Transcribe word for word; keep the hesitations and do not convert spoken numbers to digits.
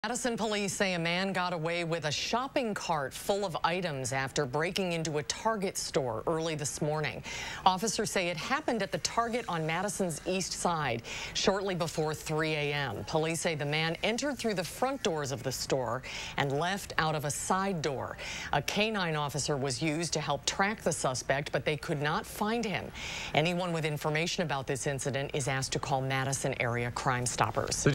Madison police say a man got away with a shopping cart full of items after breaking into a Target store early this morning. Officers say it happened at the Target on Madison's east side shortly before three A M Police say the man entered through the front doors of the store and left out of a side door. A canine officer was used to help track the suspect, but they could not find him. Anyone with information about this incident is asked to call Madison area Crime Stoppers.